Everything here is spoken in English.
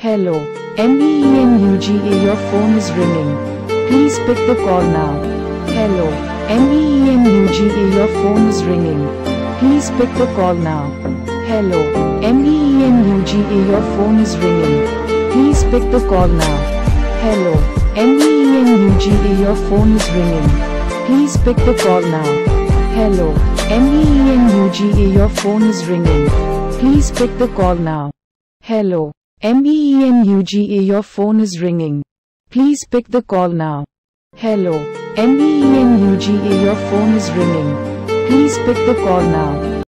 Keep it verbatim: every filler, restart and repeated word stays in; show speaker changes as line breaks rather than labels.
Hello. MEENUGA Your phone is ringing. Please pick the call now. Hello. MEENUGA Your phone is ringing. Please pick the call now. Hello. MEENUGA Your phone is ringing. Please pick the call now. Hello. MEENUGA Your phone is ringing. Please pick the call now. Hello. MEENUGA Your phone is ringing. Please pick the call now. Hello. MEENUGA Your phone is ringing. Please pick the call now. Hello. MEENUGA Your phone is ringing. Please pick the call now.